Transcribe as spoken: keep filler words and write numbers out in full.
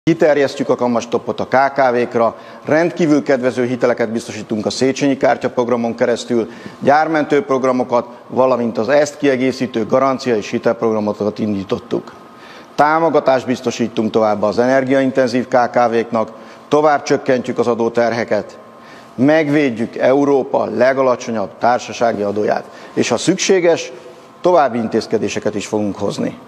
Kiterjesztjük a kamatstoppot a ká ká vékra, rendkívül kedvező hiteleket biztosítunk a Széchenyi kártya programon keresztül, gyármentő programokat, valamint az ezt kiegészítő garancia és hitelprogramokat indítottuk. Támogatást biztosítunk továbbá az energiaintenzív ká ká véknak, tovább csökkentjük az adóterheket, megvédjük Európa legalacsonyabb társasági adóját, és ha szükséges, további intézkedéseket is fogunk hozni.